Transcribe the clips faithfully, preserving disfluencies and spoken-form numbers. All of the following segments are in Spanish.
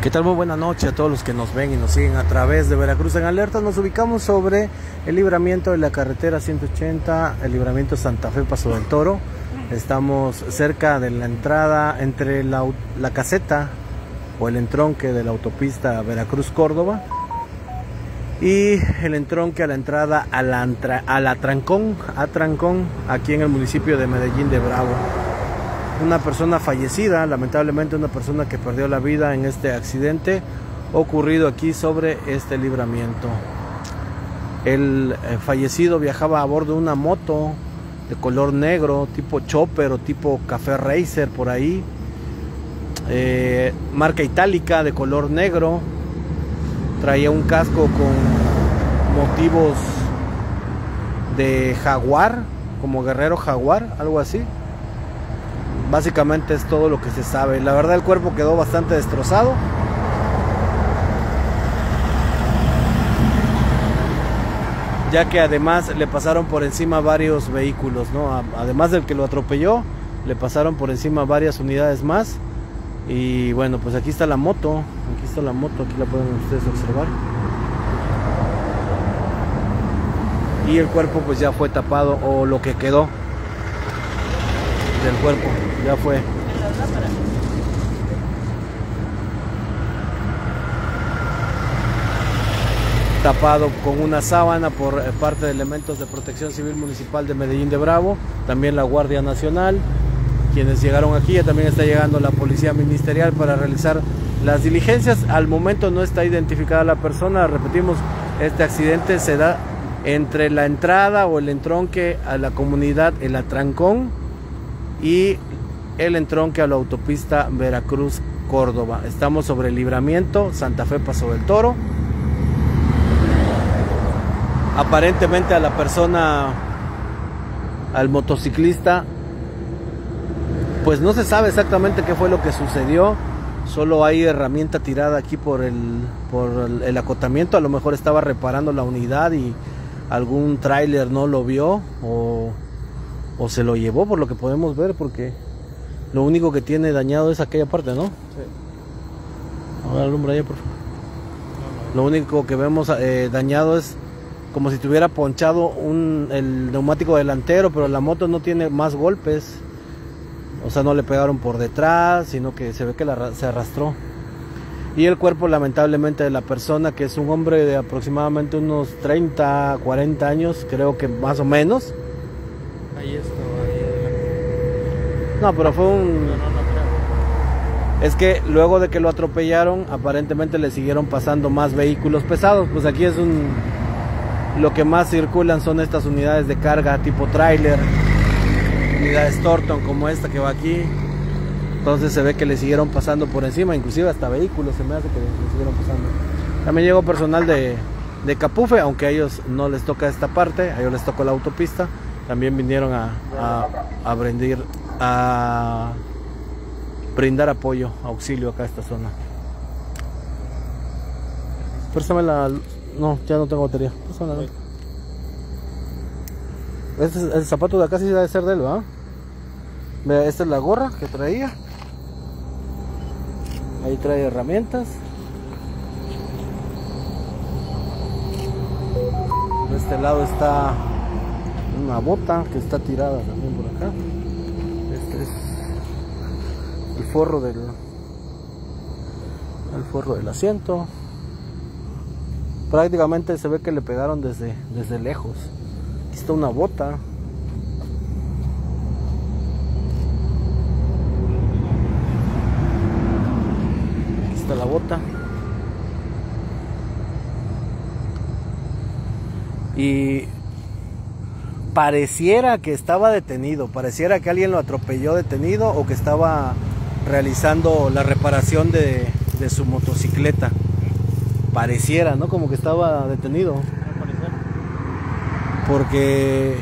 ¿Qué tal? Muy buena noche a todos los que nos ven y nos siguen a través de Veracruz en Alerta. Nos ubicamos sobre el libramiento de la carretera ciento ochenta, el libramiento Santa Fe Paso del Toro. Estamos cerca de la entrada entre la, la caseta o el entronque de la autopista Veracruz-Córdoba y el entronque a la entrada a la, a la Trancón, a Trancón, aquí en el municipio de Medellín de Bravo. Una persona fallecida, lamentablemente una persona que perdió la vida en este accidente ocurrido aquí sobre este libramiento. El eh, fallecido viajaba a bordo de una moto de color negro, tipo chopper o tipo café racer por ahí, eh, marca itálica de color negro, traía un casco con motivos de jaguar, como guerrero jaguar, algo así. Básicamente es todo lo que se sabe. La verdad, el cuerpo quedó bastante destrozado. Ya que además le pasaron por encima varios vehículos, ¿no? Además del que lo atropelló, le pasaron por encima varias unidades más. Y bueno, pues aquí está la moto. Aquí está la moto, aquí la pueden ustedes observar. Y el cuerpo pues ya fue tapado, o lo que quedó del cuerpo ya fue tapado con una sábana por parte de elementos de Protección Civil Municipal de Medellín de Bravo, también la Guardia Nacional, quienes llegaron aquí. Ya también está llegando la Policía Ministerial para realizar las diligencias. Al momento no está identificada la persona. Repetimos, este accidente se da entre la entrada o el entronque a la comunidad El Atrancón y el entronque a la autopista Veracruz-Córdoba. Estamos sobre el libramiento Santa Fe Paso del Toro. Aparentemente a la persona, al motociclista, pues no se sabe exactamente qué fue lo que sucedió. Solo hay herramienta tirada aquí por el, por el, el acotamiento. A lo mejor estaba reparando la unidad y algún tráiler no lo vio o, o se lo llevó, por lo que podemos ver, porque lo único que tiene dañado es aquella parte, ¿no? Sí. A ver, alumbra allá, por favor. No, no. Lo único que vemos eh, dañado es como si tuviera ponchado un, el neumático delantero, pero la moto no tiene más golpes. O sea, no le pegaron por detrás, sino que se ve que la, se arrastró. Y el cuerpo, lamentablemente, de la persona, que es un hombre de aproximadamente unos treinta, cuarenta años, creo que más o menos. Ahí está, ahí. No, pero fue un... No, no, no creo. Es que luego de que lo atropellaron, aparentemente le siguieron pasando más vehículos pesados. Pues aquí es un... Lo que más circulan son estas unidades de carga tipo tráiler, unidades Torton como esta que va aquí. Entonces se ve que le siguieron pasando por encima, inclusive hasta vehículos se me hace que le siguieron pasando. También llegó personal de, de Capufe, aunque a ellos no les toca esta parte, a ellos les tocó la autopista. También vinieron a, a, a, brindar, a brindar apoyo, auxilio acá a esta zona. Préstame la... No, ya no tengo batería. Préstame la... Este, el zapato de acá sí debe ser de él, ¿verdad? Vea, esta es la gorra que traía. Ahí trae herramientas. De este lado está una bota que está tirada también por acá. Este es el forro del el forro del asiento. Prácticamente se ve que le pegaron desde, desde lejos. Aquí está una bota. Aquí está la bota. Y pareciera que estaba detenido, pareciera que alguien lo atropelló detenido o que estaba realizando la reparación de, de su motocicleta. Pareciera, ¿no? Como que estaba detenido. Porque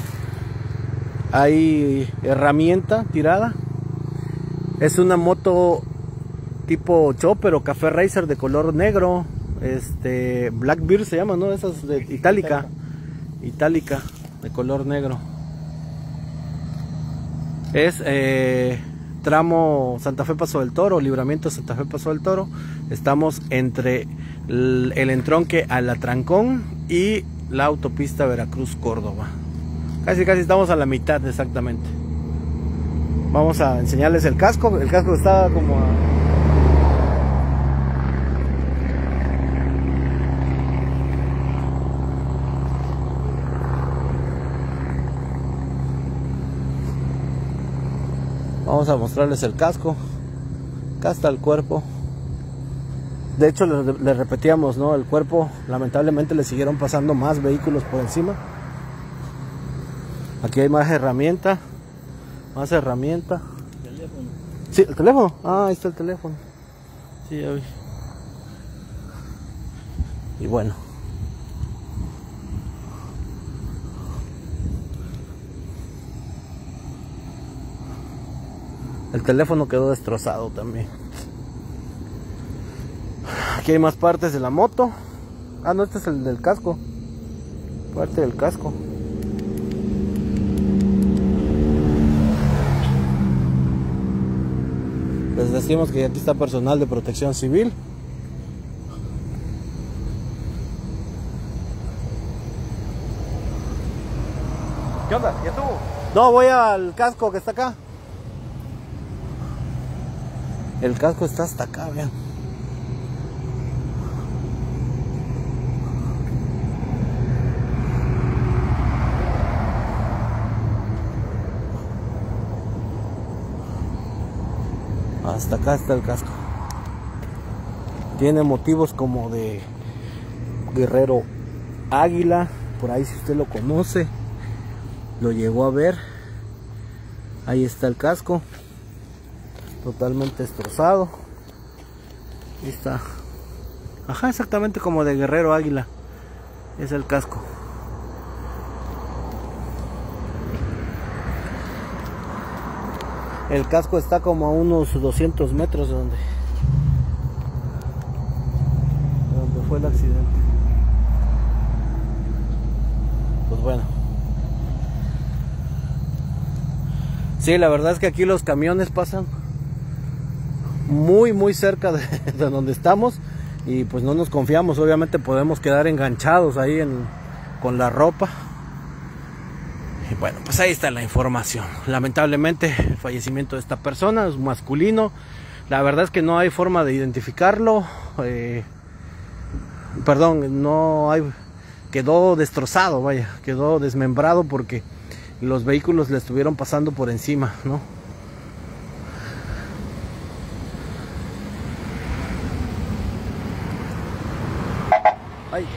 hay herramienta tirada. Es una moto tipo chopper o café racer de color negro. Este, Blackbeard se llama, ¿no? Esas de itálica. Itálica, de color negro. Es eh, tramo Santa Fe Paso del Toro, libramiento Santa Fe Paso del Toro. Estamos entre el, el entronque al Atrancón y la autopista Veracruz-Córdoba. Casi casi estamos a la mitad exactamente. Vamos a enseñarles el casco. El casco está como a... Vamos a mostrarles el casco. Acá está el cuerpo. De hecho, le, le repetíamos, ¿no? El cuerpo, lamentablemente le siguieron pasando más vehículos por encima. Aquí hay más herramienta. Más herramienta. Teléfono. Sí, el teléfono. Ah, ahí está el teléfono. Sí, ya vi. Y bueno. El teléfono quedó destrozado también. Aquí hay más partes de la moto. Ah, no, este es el del casco. Parte del casco. Les decimos que aquí está personal de protección civil. ¿Qué onda? ¿Ya estuvo? No, voy al casco que está acá. El casco está hasta acá, vean. Hasta acá está el casco. Tiene motivos como de Guerrero Águila. Por ahí, si usted lo conoce, lo llegó a ver. Ahí está el casco. Totalmente destrozado. Ahí está. Ajá, exactamente como de Guerrero Águila. Es el casco. El casco está como a unos doscientos metros de donde, de donde fue el accidente. Pues bueno. Sí, la verdad es que aquí los camiones pasan muy muy cerca de, de donde estamos y pues no nos confiamos. Obviamente podemos quedar enganchados ahí en, con la ropa. Y bueno, pues ahí está la información. Lamentablemente el fallecimiento de esta persona es masculino. La verdad es que no hay forma de identificarlo. Eh, perdón, no hay. Quedó destrozado, vaya, quedó desmembrado porque los vehículos le estuvieron pasando por encima, ¿no? Ay.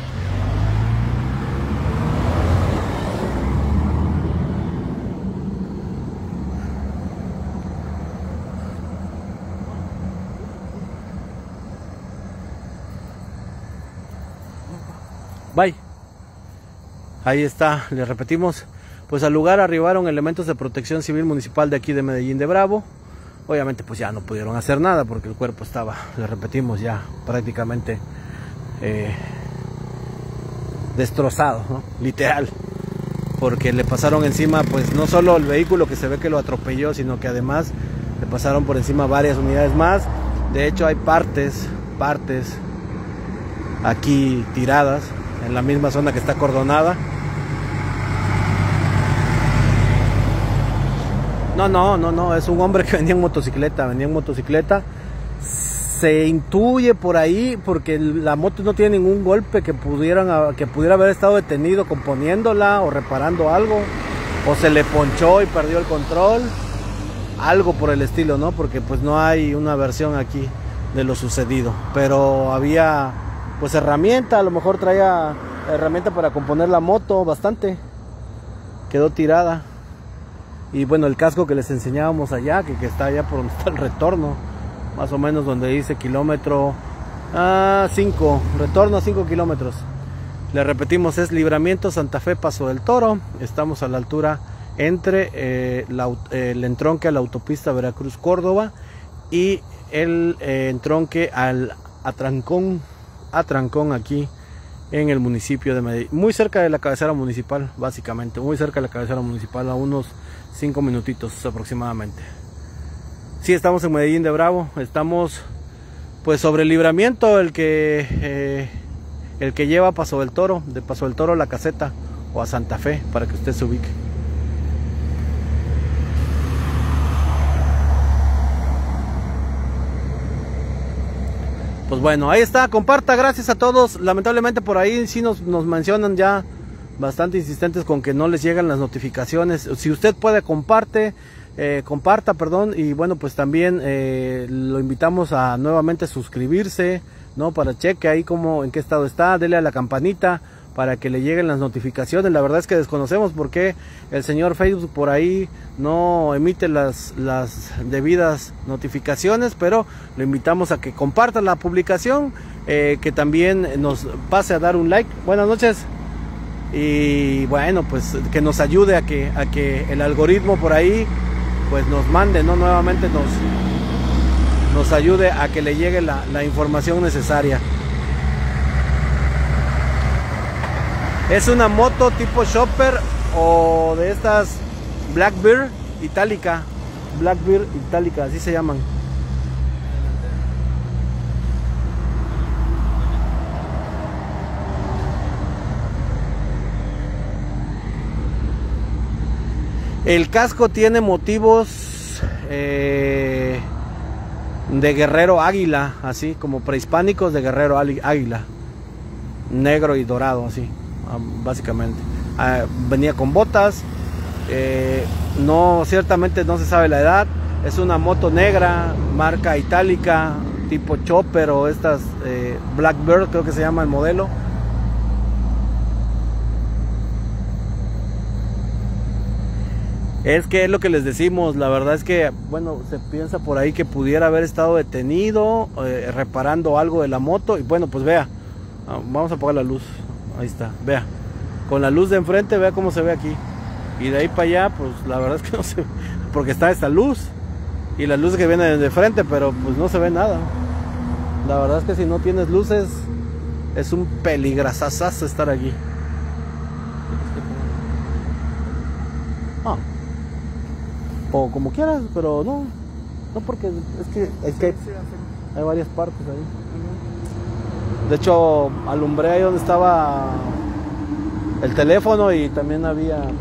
Bye. Ahí está, le repetimos, pues al lugar arribaron elementos de protección civil municipal de aquí de Medellín de Bravo. Obviamente pues ya no pudieron hacer nada porque el cuerpo estaba, le repetimos, ya prácticamente eh, destrozado, ¿no? Literal, porque le pasaron encima pues no solo el vehículo que se ve que lo atropelló, sino que además le pasaron por encima varias unidades más. De hecho hay partes, partes aquí tiradas en la misma zona que está acordonada. No, no, no, no, es un hombre que venía en motocicleta, venía en motocicleta. Se intuye por ahí, porque la moto no tiene ningún golpe que pudieran, que pudiera haber estado detenido componiéndola o reparando algo, o se le ponchó y perdió el control, algo por el estilo, ¿no? Porque pues no hay una versión aquí de lo sucedido, pero había pues herramienta, a lo mejor traía herramienta para componer la moto, bastante, quedó tirada. Y bueno, el casco que les enseñábamos allá, que, que está allá por donde está el retorno, más o menos donde dice kilómetro cinco, ah, retorno a cinco kilómetros. Le repetimos, es Libramiento Santa Fe Paso del Toro. Estamos a la altura entre eh, la, el entronque a la autopista Veracruz-Córdoba y el eh, entronque al Atrancón, Atrancón aquí en el municipio de Medellín, muy cerca de la cabecera municipal, básicamente, muy cerca de la cabecera municipal, a unos cinco minutitos aproximadamente. Sí, estamos en Medellín de Bravo. Estamos pues sobre el libramiento, el que eh, el que lleva a Paso del Toro, de Paso del Toro a La Caseta o a Santa Fe, para que usted se ubique. Pues bueno, ahí está, comparta, gracias a todos. Lamentablemente por ahí sí nos, nos mencionan ya bastante insistentes con que no les llegan las notificaciones. Si usted puede, comparte, eh, comparta, perdón, y bueno, pues también eh, lo invitamos a nuevamente suscribirse, ¿no? Para cheque ahí como en qué estado está, dele a la campanita para que le lleguen las notificaciones. La verdad es que desconocemos por qué el señor Facebook por ahí no emite las, las debidas notificaciones, pero lo invitamos a que comparta la publicación, eh, que también nos pase a dar un like. Buenas noches. Y bueno, pues que nos ayude a que, a que el algoritmo por ahí pues nos mande, ¿no? Nuevamente nos, nos ayude a que le llegue la, la información necesaria. Es una moto tipo Chopper o de estas Blackbird Itálica. Blackbird Itálica, así se llaman. El casco tiene motivos eh, de guerrero águila, así como prehispánicos de guerrero águila, negro y dorado, así, básicamente. Ah, venía con botas, eh, no, ciertamente no se sabe la edad. Es una moto negra, marca Itálica, tipo Chopper o estas eh, Blackbird, creo que se llama el modelo. Es que es lo que les decimos, la verdad es que, bueno, se piensa por ahí que pudiera haber estado detenido, eh, reparando algo de la moto, y bueno, pues vea, vamos a apagar la luz, ahí está, vea, con la luz de enfrente, vea cómo se ve aquí, y de ahí para allá, pues la verdad es que no se ve, porque está esta luz, y las luces que vienen de frente, pero pues no se ve nada. La verdad es que si no tienes luces, es un peligrasazazo estar aquí. Ah. O como quieras, pero no, no, porque es que, es que hay, hay varias partes ahí. De hecho, alumbré ahí donde estaba el teléfono y también había, pues,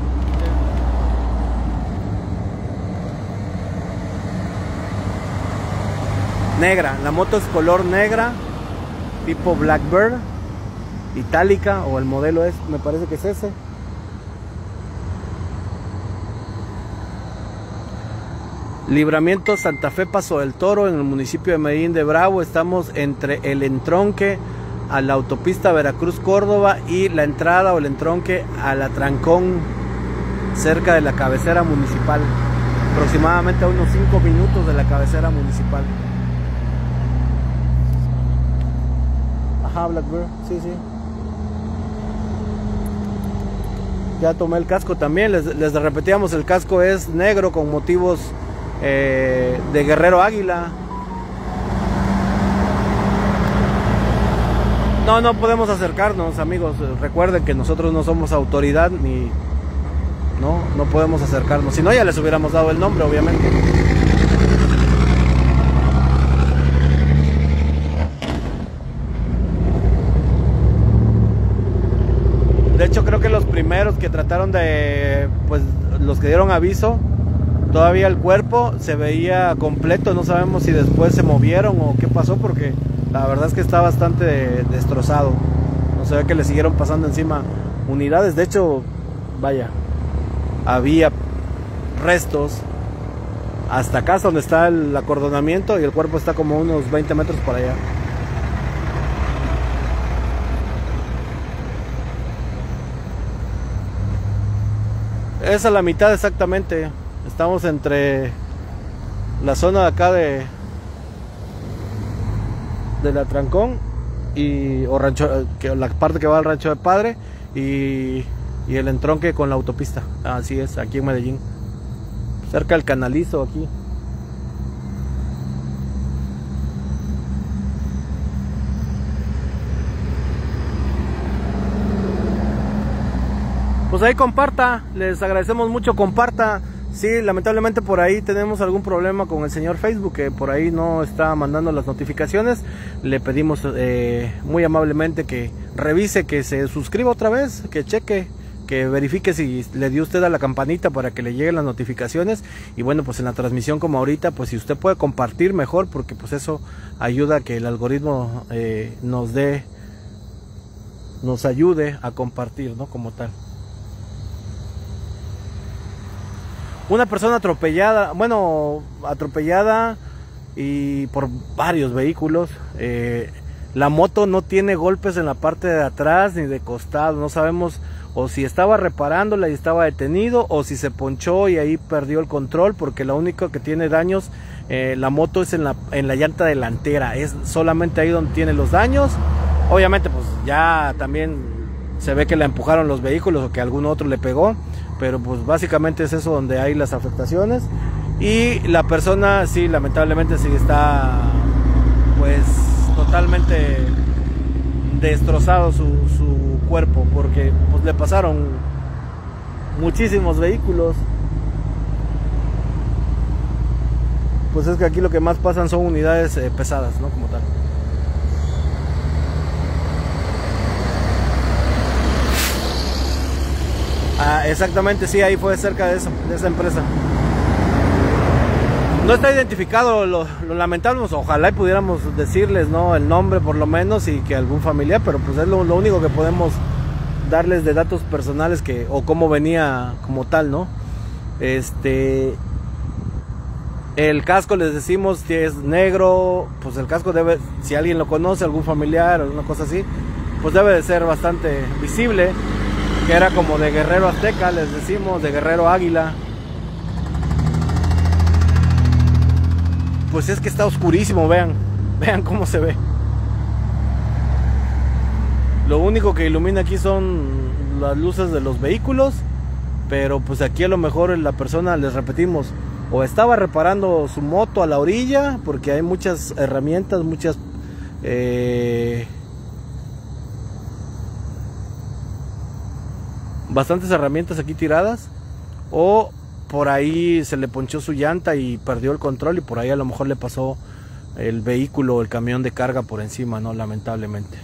negra. La moto es color negra, tipo Blackbird Itálica, o el modelo es, me parece que es ese. Libramiento Santa Fe Paso del Toro, en el municipio de Medellín de Bravo. Estamos entre el entronque a la autopista Veracruz-Córdoba y la entrada o el entronque a la Trancón, cerca de la cabecera municipal, aproximadamente a unos cinco minutos de la cabecera municipal. Ajá, Blackbird, sí, sí. Ya tomé el casco también, les, les repetíamos, el casco es negro con motivos Eh, de guerrero águila. No, no podemos acercarnos, amigos. Recuerden que nosotros no somos autoridad ni no, no podemos acercarnos. Si no, ya les hubiéramos dado el nombre, obviamente. De hecho, creo que los primeros que trataron de, pues, los que dieron aviso, todavía el cuerpo se veía completo. No sabemos si después se movieron o qué pasó, porque la verdad es que está bastante destrozado. No se ve que le siguieron pasando encima unidades. De hecho, vaya, había restos hasta acá donde está el acordonamiento, y el cuerpo está como unos veinte metros por allá. Es a la mitad exactamente. Estamos entre la zona de acá de de la Trancón y o rancho, que la parte que va al Rancho de Padre, y, y el entronque con la autopista. Así es, aquí en Medellín, cerca del Canalizo aquí. Pues ahí comparta, les agradecemos mucho, comparta, Sí, lamentablemente por ahí tenemos algún problema con el señor Facebook, que por ahí no está mandando las notificaciones. Le pedimos eh, muy amablemente que revise, que se suscriba otra vez, que cheque, que verifique si le dio usted a la campanita para que le lleguen las notificaciones. Y bueno, pues en la transmisión como ahorita, pues si usted puede compartir mejor, porque pues eso ayuda a que el algoritmo eh, nos dé, nos ayude a compartir, ¿no? Como tal. Una persona atropellada, bueno, atropellada y por varios vehículos. Eh, la moto no tiene golpes en la parte de atrás ni de costado. No sabemos o si estaba reparándola y estaba detenido, o si se ponchó y ahí perdió el control, porque lo único que tiene daños eh, la moto es en la, en la llanta delantera. Es solamente ahí donde tiene los daños. Obviamente pues ya también se ve que la empujaron los vehículos o que algún otro le pegó, pero pues básicamente es eso donde hay las afectaciones. Y la persona sí, lamentablemente sí está pues totalmente destrozado su, su cuerpo, porque pues le pasaron muchísimos vehículos. Pues es que aquí lo que más pasan son unidades eh, pesadas, ¿no? Como tal. Ah, exactamente, sí, ahí fue cerca de eso, de esa empresa. No está identificado, lo, lo lamentamos, ojalá y pudiéramos decirles, ¿no?, el nombre por lo menos, y que algún familiar, pero pues es lo, lo único que podemos darles de datos personales, que o cómo venía como tal, ¿no? Este, el casco, les decimos que es negro, pues el casco debe, si alguien lo conoce, algún familiar o alguna cosa así, pues debe de ser bastante visible, que era como de guerrero azteca, les decimos, de guerrero águila. Pues es que está oscurísimo, vean, vean cómo se ve. Lo único que ilumina aquí son las luces de los vehículos, pero pues aquí a lo mejor la persona, les repetimos, o estaba reparando su moto a la orilla, porque hay muchas herramientas, muchas eh, bastantes herramientas aquí tiradas, o por ahí se le ponchó su llanta y perdió el control, y por ahí a lo mejor le pasó el vehículo o el camión de carga por encima, ¿no? Lamentablemente.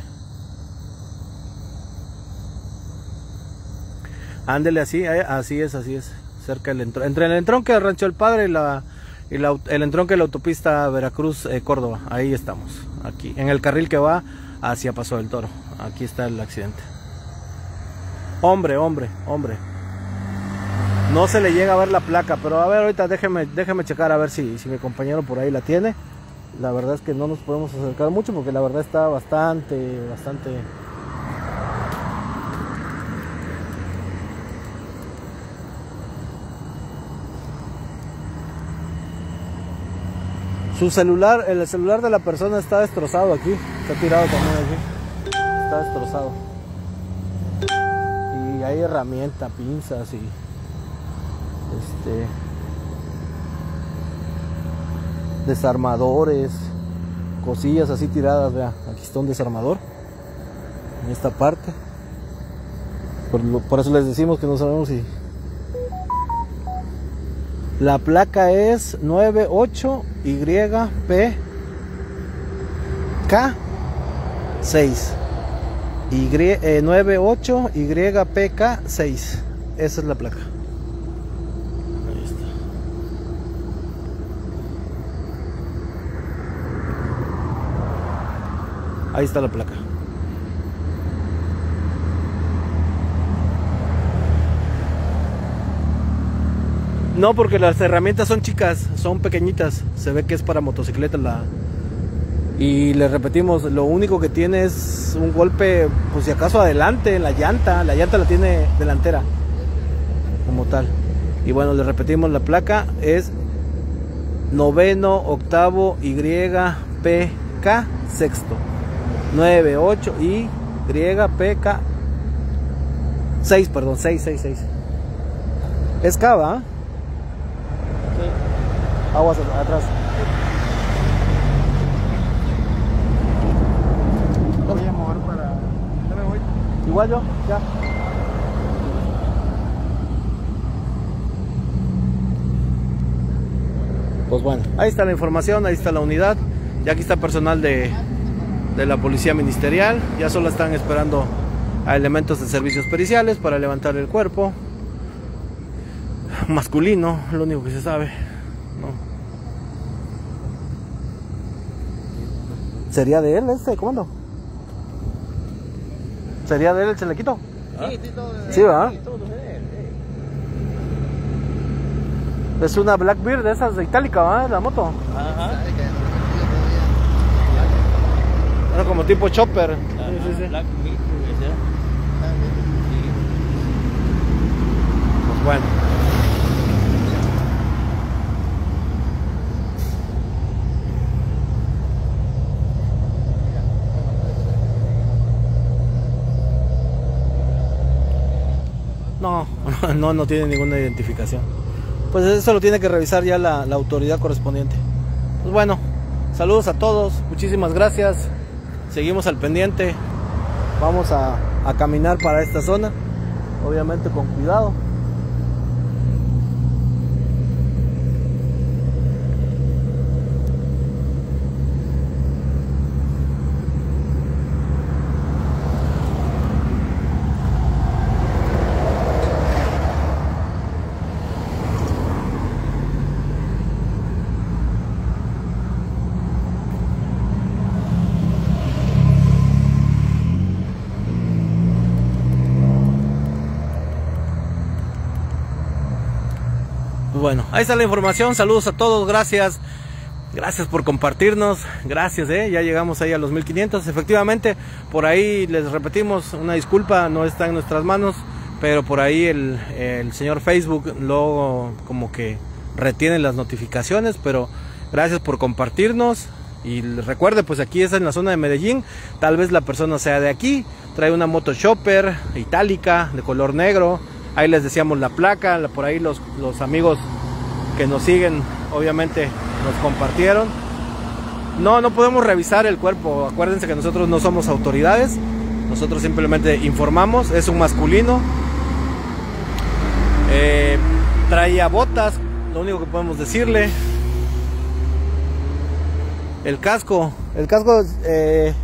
Ándele así, así es, así es. Cerca del entronque, entre el entronque del Rancho del Padre y, la, y la, el entronque de la autopista Veracruz, eh, Córdoba. Ahí estamos, aquí, en el carril que va hacia Paso del Toro. Aquí está el accidente. Hombre, hombre, hombre. No se le llega a ver la placa, pero a ver, ahorita déjeme, déjeme checar a ver si, si mi compañero por ahí la tiene. La verdad es que no nos podemos acercar mucho porque la verdad está bastante, bastante... Su celular, el celular de la persona está destrozado aquí, está tirado también aquí, está destrozado. Y hay herramientas, pinzas y... Este, desarmadores, cosillas así tiradas. Vea, aquí está un desarmador en esta parte. Por, lo, por eso les decimos que no sabemos si la placa es nueve ocho Y P K seis. Y, eh, nueve ocho Y P K seis. Esa es la placa. Ahí está la placa. No, porque las herramientas son chicas, son pequeñitas. Se ve que es para motocicleta la... Y le repetimos, lo único que tiene es un golpe, pues si acaso adelante, en la llanta. La llanta la tiene delantera, como tal. Y bueno, le repetimos, la placa es noveno octavo Y P K sexto. nueve ocho Y P K seis, perdón, seis, seis, seis. Es cava, ¿eh? Sí. Aguas atrás. Lo voy a mover para... ¿Ya me voy? Igual yo, ya. Pues bueno, ahí está la información, ahí está la unidad. Y aquí está personal de, de la policía ministerial. Ya solo están esperando a elementos de servicios periciales para levantar el cuerpo. Masculino, lo único que se sabe, ¿no? ¿Sería de él este comando? ¿Sería de él el chalequito? Sí, sí, todo de él. Sí, ¿verdad? Sí, todo de él, sí. Es una Blackbeard de esas de Itálica, ¿verdad? La moto. Ajá. Era como tipo chopper. Ajá. Sí, sí, sí. Black Meat, ese. Sí. Pues bueno. No, no, no tiene ninguna identificación. Pues eso lo tiene que revisar ya la, la autoridad correspondiente. Pues bueno, saludos a todos, muchísimas gracias. Seguimos al pendiente. Vamos a, a caminar para esta zona, obviamente con cuidado. Bueno, ahí está la información, saludos a todos, gracias, gracias por compartirnos, gracias, eh, ya llegamos ahí a los mil quinientos, efectivamente, por ahí les repetimos, una disculpa, no está en nuestras manos, pero por ahí el, el señor Facebook luego como que retiene las notificaciones, pero gracias por compartirnos, y recuerde, pues aquí es en la zona de Medellín, tal vez la persona sea de aquí, trae una moto chopper, itálica, de color negro. Ahí les decíamos la placa, por ahí los, los amigos que nos siguen obviamente nos compartieron. No, no podemos revisar el cuerpo, acuérdense que nosotros no somos autoridades, nosotros simplemente informamos, es un masculino, eh, traía botas, lo único que podemos decirle. El casco, el casco eh,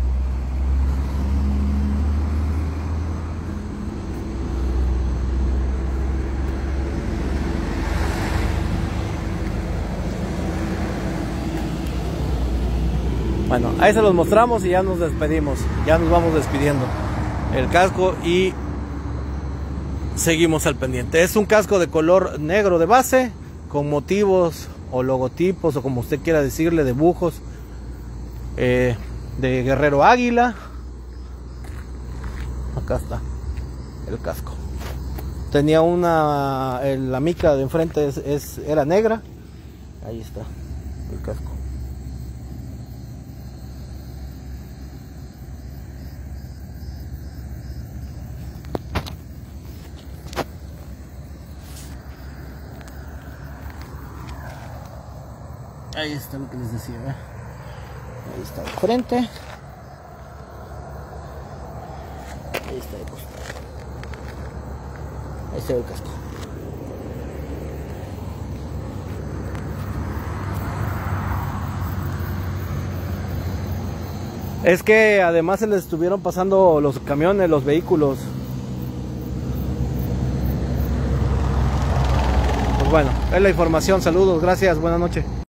bueno, ahí se los mostramos y ya nos despedimos, ya nos vamos despidiendo. El casco y seguimos al pendiente. Es un casco de color negro de base, con motivos o logotipos o como usted quiera decirle, dibujos eh, de Guerrero Águila. Acá está el casco. Tenía una, el, la mica de enfrente es, es, era negra. Ahí está el casco. Ahí está lo que les decía, ¿eh? Ahí está de frente. Ahí está de costado. Ahí está el casco. Es que además se les estuvieron pasando los camiones, los vehículos. Pues bueno, es la información. Saludos, gracias, buenas noches.